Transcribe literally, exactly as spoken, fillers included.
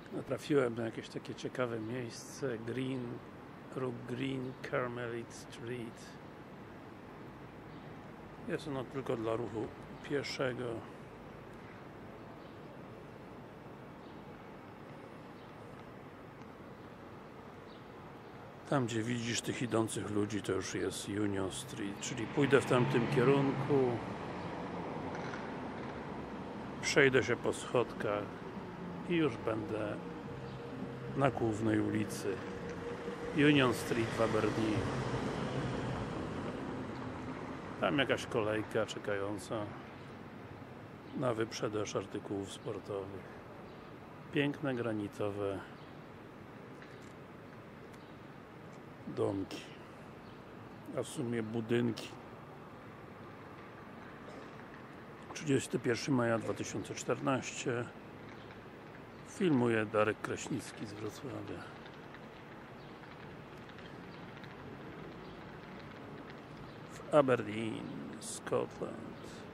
Natrafiłem na jakieś takie ciekawe miejsce. Green, Rook Green Carmelite Street. Jest ono tylko dla ruchu pieszego. Tam, gdzie widzisz tych idących ludzi, to już jest Union Street, czyli pójdę w tamtym kierunku, przejdę się po schodkach i już będę na głównej ulicy Union Street w Aberdeen. Tam jakaś kolejka czekająca na wyprzedaż artykułów sportowych. Piękne granitowe domki, a w sumie budynki. trzydziestego pierwszego maja dwa tysiące czternastego. Filmuje Darek Kraśnicki z Wrocławia. W Aberdeen, Scotland.